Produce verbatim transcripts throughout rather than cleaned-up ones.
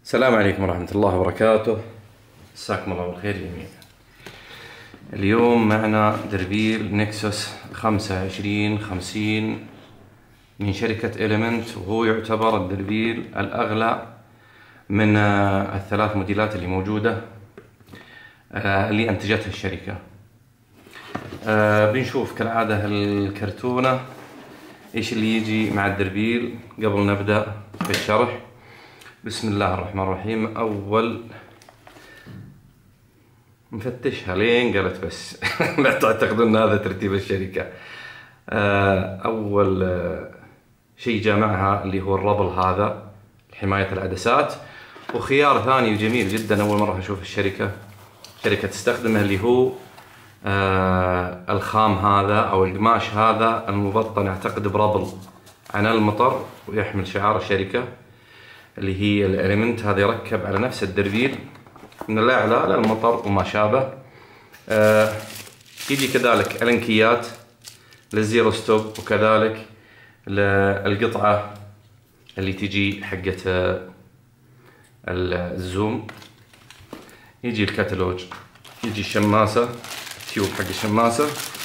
السلام عليكم ورحمة الله وبركاته. مساكم الله بالخير جميعا. اليوم معنا دربيل نكسوس خمسة وعشرين خمسين من شركة إليمنت، وهو يعتبر الدربيل الأغلى من الثلاث موديلات اللي موجودة اللي أنتجتها الشركة. بنشوف كالعادة الكرتونة إيش اللي يجي مع الدربيل قبل نبدأ في الشرح. بسم الله الرحمن الرحيم. أول مفتشها لين قالت بس لا تعتقدوا أن هذا ترتيب الشركة. أول شيء جاء معها اللي هو الربل هذا لحماية العدسات، وخيار ثاني وجميل جدا أول مرة أشوف الشركة شركة تستخدمه اللي هو الخام هذا أو القماش هذا المبطن أعتقد بربل عن المطر، ويحمل شعار الشركة اللي هي الإليمنت. هذا يركب على نفس الدربيل من الأعلى للمطر وما شابه. آه يجي كذلك الانكيات للزيرو ستوب، وكذلك القطعة اللي تجي حقت الزوم. يجي الكتالوج، يجي الشماسة، تيوب حق الشماسة،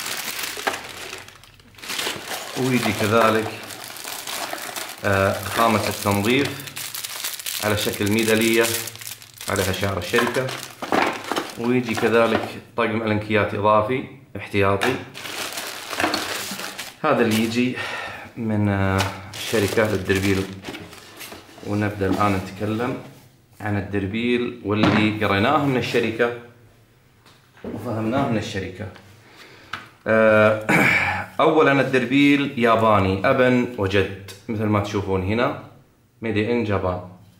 ويجي كذلك آه خامة التنظيف على شكل ميدالية عليها شعار الشركة، ويجي كذلك طقم الانكيات إضافي احتياطي. هذا اللي يجي من الشركة للدربيل. ونبدأ الآن نتكلم عن الدربيل واللي قريناه من الشركة وفهمناه من الشركة. أولا الدربيل ياباني أبا وجد، مثل ما تشوفون هنا ميدي إن جابان.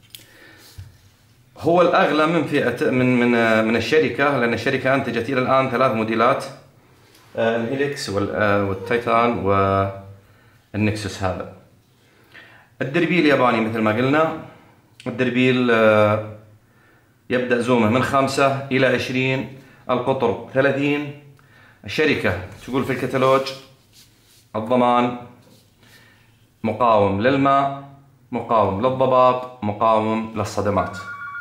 هو الأغلى من فئة من من من الشركة، لأن الشركة أنتجت إلى الآن ثلاث موديلات، الهيليكس والتايتان والنكسوس. هذا الدربيل ياباني مثل ما قلنا. الدربيل يبدأ زومه من خمسة إلى عشرين، القطر ثلاثين. الشركة تقول في الكتالوج الضمان مقاوم للماء، مقاوم للضباب، مقاوم للصدمات.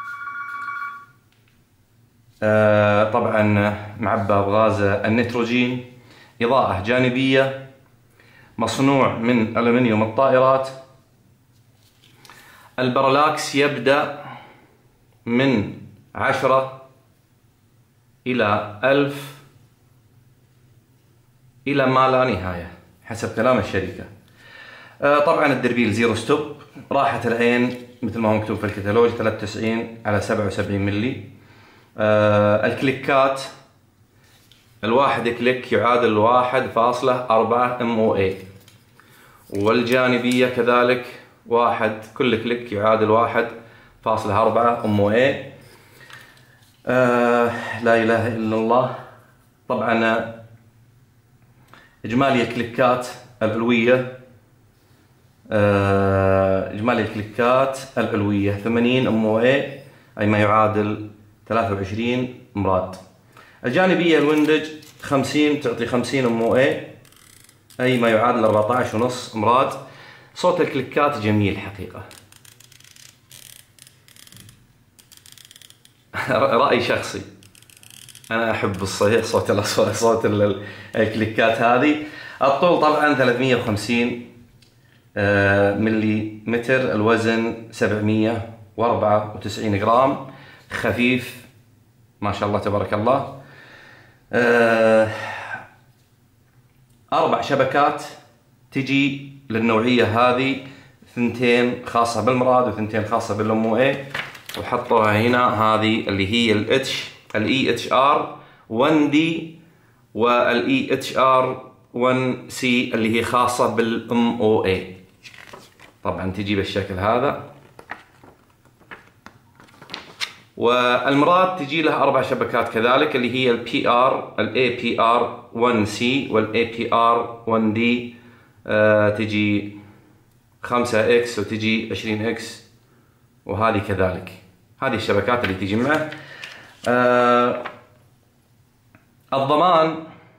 آه طبعا معبى بغاز النيتروجين، إضاءة جانبية، مصنوع من ألمنيوم الطائرات. البرلاكس يبدأ من عشرة إلى ألف إلى ما لا نهاية حسب كلام الشركة. آه طبعا الدربيل زيرو ستوب، راحة العين مثل ما هو مكتوب في الكتالوج ثلاثة وتسعين على سبعة وسبعين ملي. آه الكليكات، الواحد كليك يعادل واحد فاصلة أربعة ام او اي، والجانبية كذلك واحد، كل كليك يعادل واحد فاصلة أربعة ام او اي. آه لا اله الا الله. طبعا اجمالي الكليكات العلوية آه اجمالي الكليكات العلوية ثمانين ام او اي، اي ما يعادل ثلاثة وعشرين امراد. الجانبية الويندج خمسين تعطي خمسين ام او اي، اي ما يعادل أربعة عشر ونص امراد. صوت الكليكات جميل حقيقة. رأي شخصي، انا احب الصيح صوت الاصوات صوت الكليكات هذه. الطول طبعا ثلاثمية وخمسين ملي متر، الوزن سبعمية وأربعة وتسعين جرام، خفيف ما شاء الله تبارك الله. أربع شبكات تجي للنوعية هذه، ثنتين خاصة بالمراد وثنتين خاصة بالام او اي، وحطوها هنا. هذه اللي هي الاتش الاي اتش ار واحد دي والاي اتش ار واحد سي اللي هي خاصة بالام او اي. طبعا تجي بالشكل هذا. والمراد تجي لها اربع شبكات كذلك، اللي هي البي ار الاي بي ار واحد سي والاي بي ار واحد دي. آه تجي خمسة اكس وتجي عشرين اكس، وهذه كذلك. هذه الشبكات اللي تجي معه. آه الضمان،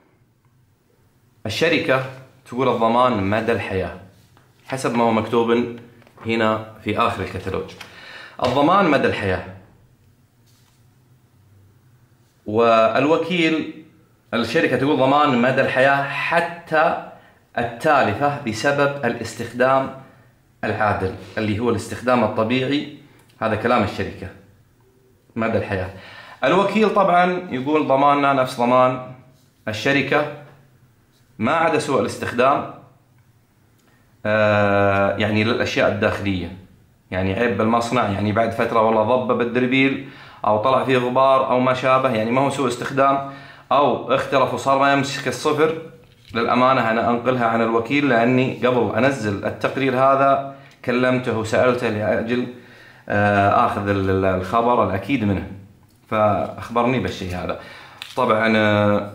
الشركة تقول الضمان مدى الحياة حسب ما هو مكتوب هنا في آخر الكتالوج. الضمان مدى الحياة. والوكيل الشركة تقول ضمان مدى الحياة حتى التالفة بسبب الاستخدام العادل اللي هو الاستخدام الطبيعي، هذا كلام الشركة مدى الحياة. الوكيل طبعا يقول ضماننا نفس ضمان الشركة ما عدا سوء الاستخدام، آه يعني للأشياء الداخلية، يعني عيب بالمصنع، يعني بعد فترة والله ضب بالدربيل أو طلع فيه غبار أو ما شابه، يعني ما هو سوء استخدام، أو اختلف وصار ما يمسك الصفر. للأمانة أنا أنقلها عن الوكيل، لأني قبل أنزل التقرير هذا كلمته وسألته لأجل آه آخذ الخبر الأكيد منه، فأخبرني بالشيء هذا. طبعا آه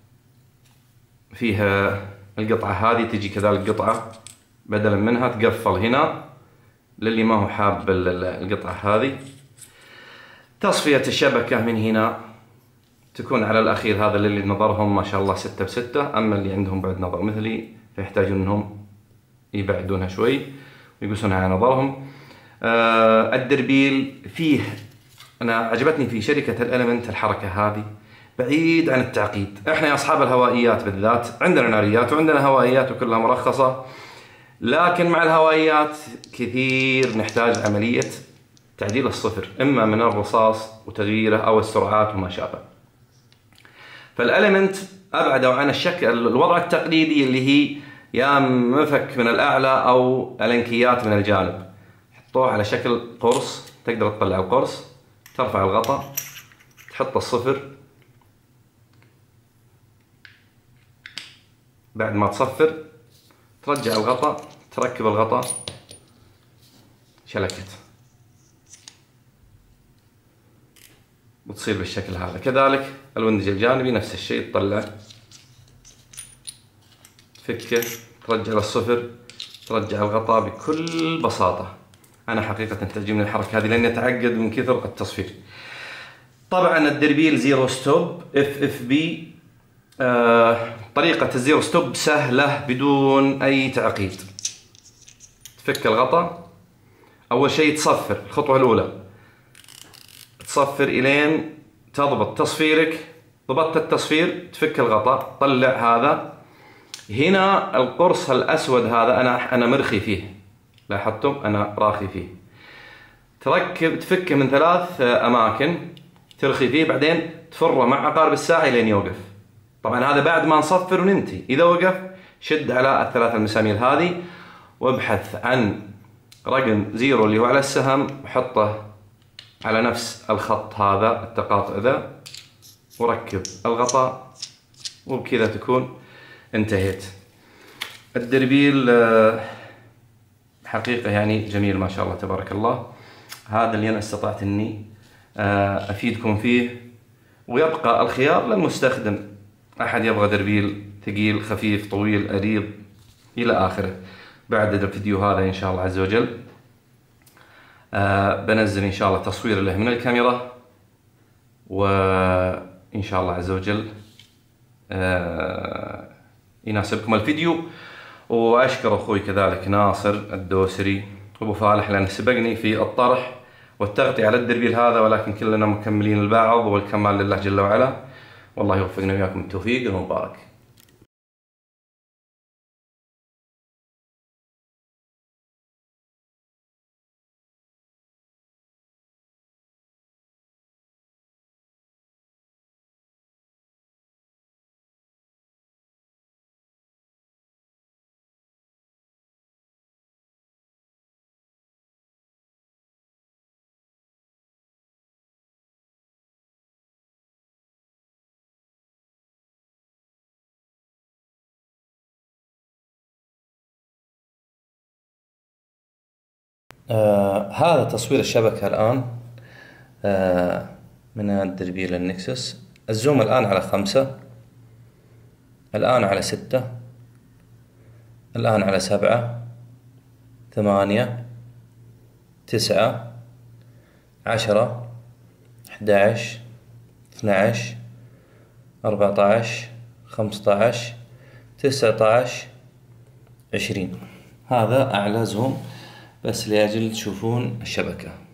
فيها القطعة هذه تجي كذلك قطعة بدلا منها تقفل هنا للي ما هو حاب القطعة هذه. تصفية الشبكة من هنا تكون على الأخير، هذا للي نظرهم ما شاء الله ستة بستة، أما اللي عندهم بعد نظر مثلي فيحتاجون أنهم يبعدونها شوي ويقصونها على نظرهم. آه الدربيل فيه، أنا عجبتني في شركة الإلمنت الحركة هذه بعيد عن التعقيد. إحنا يا أصحاب الهوائيات بالذات عندنا ناريات وعندنا هوائيات وكلها مرخصة، لكن مع الهوائيات كثير نحتاج عملية تعديل الصفر، إما من الرصاص وتغييره أو السرعات وما شابه. فالإلمنت أبعدوا عن الشكل الوضع التقليدي اللي هي يا مفك من الأعلى أو الانكيات من الجانب، حطوه على شكل قرص، تقدر تطلع القرص، ترفع الغطاء، تحط الصفر، بعد ما تصفر ترجع الغطاء، تركب الغطاء، شلكت، بتصير بالشكل هذا. كذلك الوندج الجانبي نفس الشيء، تطلع تفكه، ترجع للصفر، ترجع الغطاء بكل بساطة. أنا حقيقة تعجبني الحركة هذه لأني أتعقد من كثر التصفير. طبعا الدربيل زيرو ستوب اف اف بي، آه طريقة الزيرو ستوب سهلة بدون أي تعقيد. تفك الغطاء، أول شيء تصفر، الخطوة الأولى تصفر إلين تضبط تصفيرك، ضبطت التصفير تفك الغطاء، طلع هذا. هنا القرص الأسود هذا أنا أنا مرخي فيه، لاحظتم أنا راخي فيه. تركب تفكه من ثلاث أماكن، ترخي فيه، بعدين تفره مع عقارب الساعة لين يوقف. طبعا هذا بعد ما نصفر وننتهي. إذا وقف شد على الثلاث المسامير هذه وابحث عن رقم زيرو اللي هو على السهم، وحطه على نفس الخط هذا التقاطع ذا، وركب الغطاء، وبكذا تكون انتهيت. الدربيل حقيقة يعني جميل ما شاء الله تبارك الله. هذا اللي أنا استطعت أني أفيدكم فيه، ويبقى الخيار للمستخدم. أحد يبغى دربيل ثقيل خفيف طويل أريض إلى آخره. بعد الفيديو هذا إن شاء الله عز وجل آه بنزل إن شاء الله تصوير له من الكاميرا، وإن شاء الله عز وجل آه يناسبكم الفيديو. وأشكر أخوي كذلك ناصر الدوسري وأبو فالح لأنه سبقني في الطرح والتغطية على الدربيل هذا، ولكن كلنا مكملين البعض، والكمال لله جل وعلا. والله يوفقنا وياكم التوفيق المبارك. آه هذا تصوير الشبكة الآن آه من الدربيل النكسس. الزوم الآن على خمسة، الآن على ستة، الآن على سبعة، ثمانية، تسعة، عشرة، أحد عشر، اثني عشر، أربعة عشر، خمسة عشر، تسعة عشر، عشرين. هذا أعلى زوم بس لأجل تشوفون الشبكة.